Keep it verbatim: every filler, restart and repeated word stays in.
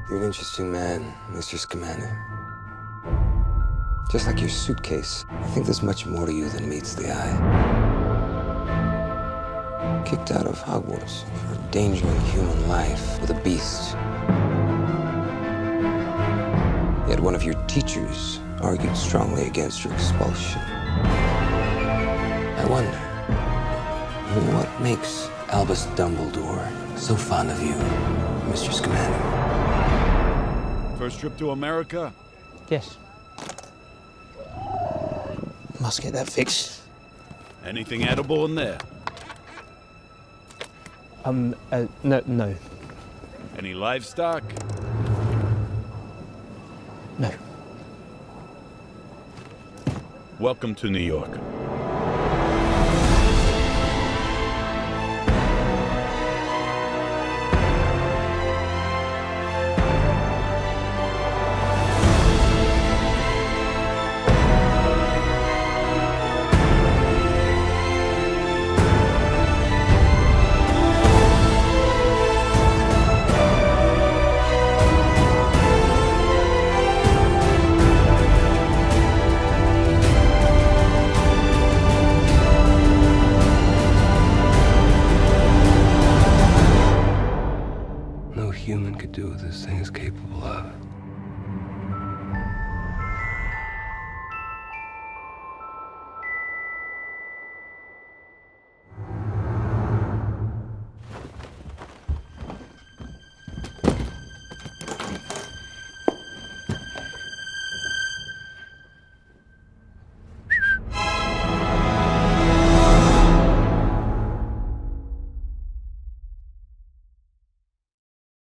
You're an interesting man, Mister Scamander. Just like your suitcase, I think there's much more to you than meets the eye. Kicked out of Hogwarts for endangering human life with a beast. Yet one of your teachers argued strongly against your expulsion. I wonder, what makes Albus Dumbledore so fond of you, Mister Scamander? First trip to America? Yes. Must get that fixed. Anything edible in there? Um, uh, no, no. Any livestock? No. Welcome to New York.